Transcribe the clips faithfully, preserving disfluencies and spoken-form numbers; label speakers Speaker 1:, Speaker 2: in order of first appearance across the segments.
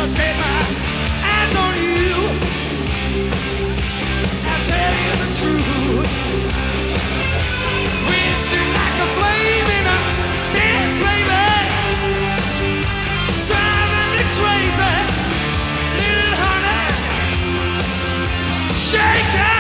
Speaker 1: set my eyes on you. I'll tell you the truth. Twisting like a flame in a dance, baby. Driving me crazy, little honey. Shake it.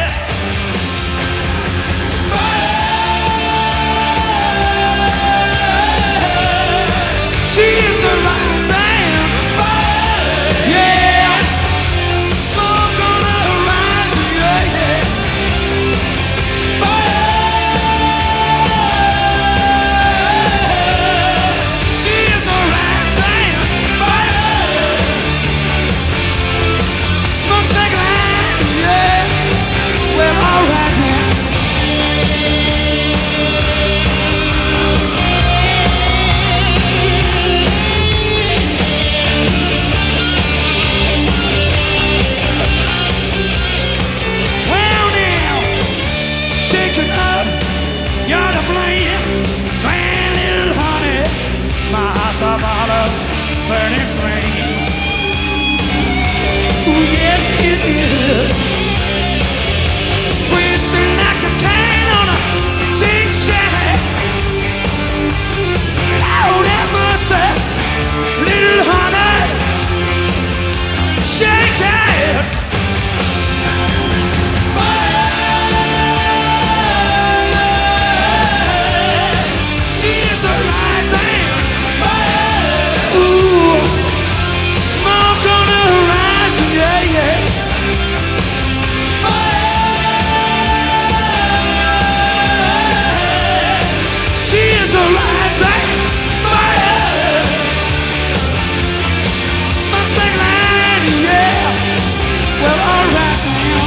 Speaker 1: Burning flame. Ooh, yes it is. Twisting like a can on a tin shack. Lord have mercy, little honey. Shake it. She's a rising. Ooh, smoke on the horizon, yeah, yeah. Fire. She is a rising fire. Smokestack line, yeah. Well, all right now.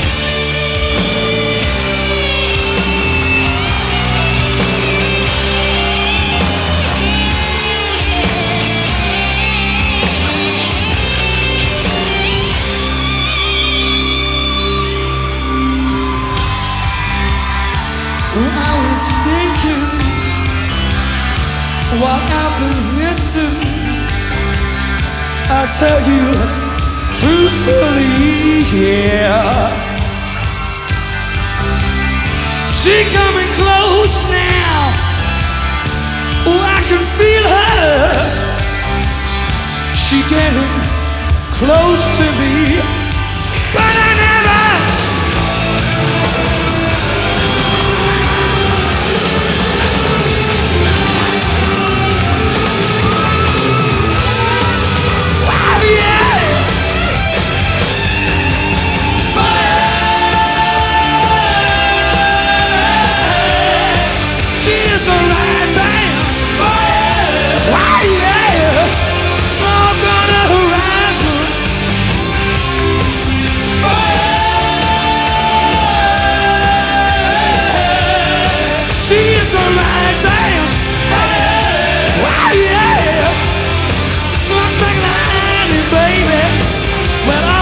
Speaker 1: I was thinking what I've been missing. I tell you truthfully, yeah. She coming close now. Oh, I can feel her. She getting close to me, but I never. Well,